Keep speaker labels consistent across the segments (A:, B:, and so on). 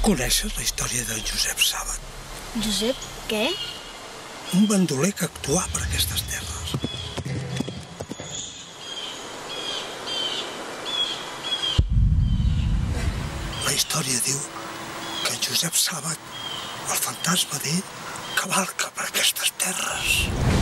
A: Coneixes la història de Josep Sàbat?
B: Josep, què?
A: Un bandoler que actuà per aquestes terres. La història diu que Josep Sàbat, el fantasma d'ell, cavalca per aquestes terres.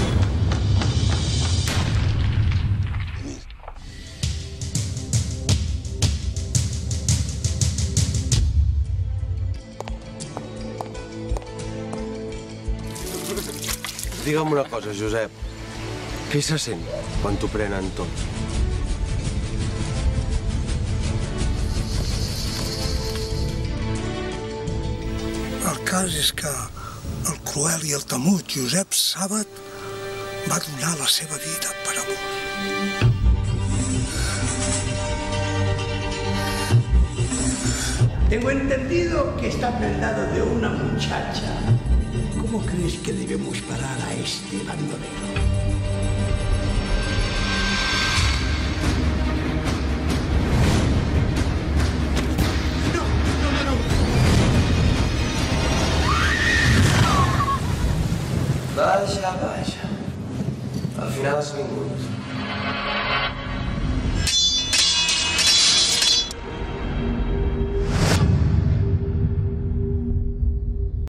C: Digue'm una cosa, Josep. Què se sent quan t'ho prenen tot?
A: El cas és que el cruel i el temut Josep Sàbat va donar la seva vida per amor.
D: Tengo entendido que está prendado de una muchacha. ¿Cómo crees que debemos parar a este bandolero?
C: Vaja, vaja. Al final has vingut.